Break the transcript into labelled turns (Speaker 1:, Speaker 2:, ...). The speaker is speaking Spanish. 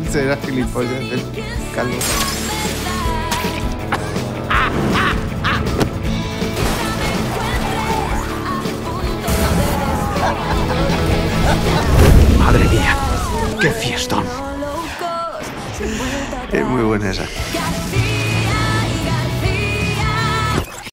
Speaker 1: Será gilipollas el calvo.
Speaker 2: Madre mía, qué fiestón.
Speaker 1: Es muy buena esa.